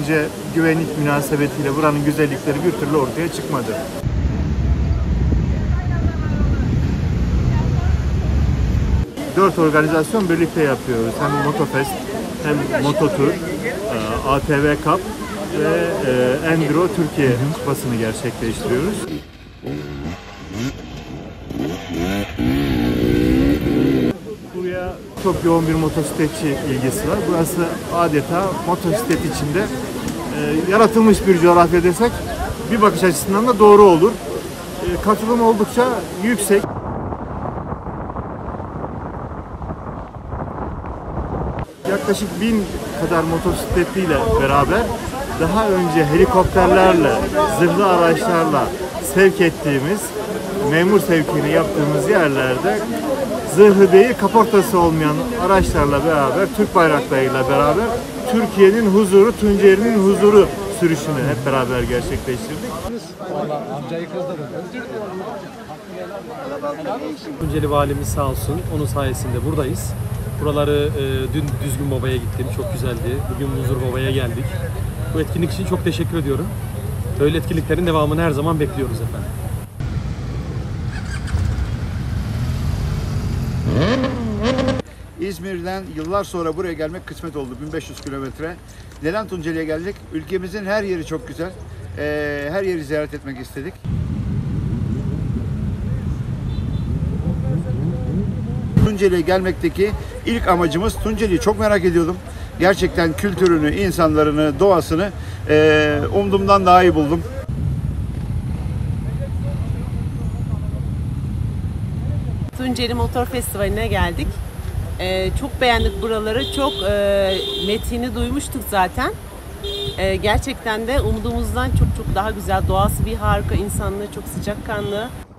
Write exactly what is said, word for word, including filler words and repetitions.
önce güvenlik münasebetiyle buranın güzellikleri bir türlü ortaya çıkmadı. Dört organizasyon birlikte yapıyoruz. Hem Motofest, hem Mototur, A T V Cup ve Enduro Türkiye Kupası'nı gerçekleştiriyoruz. Buraya çok yoğun bir motosikletçi ilgisi var. Burası adeta motosiklet içinde e, yaratılmış bir coğrafya desek bir bakış açısından da doğru olur. E, katılım oldukça yüksek. Yaklaşık bin kadar motosikletliyle beraber daha önce helikopterlerle, zırhlı araçlarla sevk ettiğimiz, memur sevkini yaptığımız yerlerde zırhı değil, kaportası olmayan araçlarla beraber, Türk bayraklarıyla beraber Türkiye'nin huzuru, Tunceli'nin huzuru sürüşünü hep beraber gerçekleştirdik. Tunceli Valimiz sağ olsun, onun sayesinde buradayız. Buraları e, dün Düzgün Baba'ya gittim, çok güzeldi. Bugün Muzur Baba'ya geldik. Bu etkinlik için çok teşekkür ediyorum. Böyle etkinliklerin devamını her zaman bekliyoruz efendim. İzmir'den yıllar sonra buraya gelmek kısmet oldu. bin beş yüz kilometre. Neden Tunceli'ye geldik? Ülkemizin her yeri çok güzel. Ee, her yeri ziyaret etmek istedik. Tunceli'ye gelmekteki ilk amacımız, Tunceli'yi çok merak ediyordum. Gerçekten kültürünü, insanlarını, doğasını e, umduğumdan daha iyi buldum. Tunceli Motor Festivali'ne geldik. Ee, çok beğendik buraları. Çok e, metini duymuştuk zaten. E, gerçekten de umduğumuzdan çok çok daha güzel. Doğası bir harika, insanlığı çok sıcakkanlı.